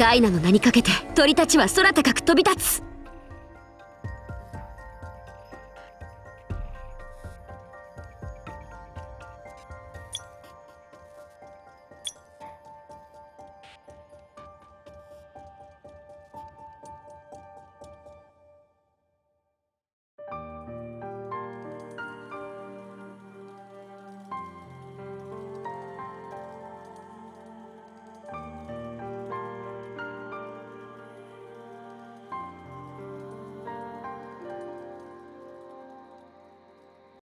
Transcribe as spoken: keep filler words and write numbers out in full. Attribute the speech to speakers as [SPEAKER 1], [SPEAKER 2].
[SPEAKER 1] ダイナの名にかけて鳥たちは空高く飛び立つ。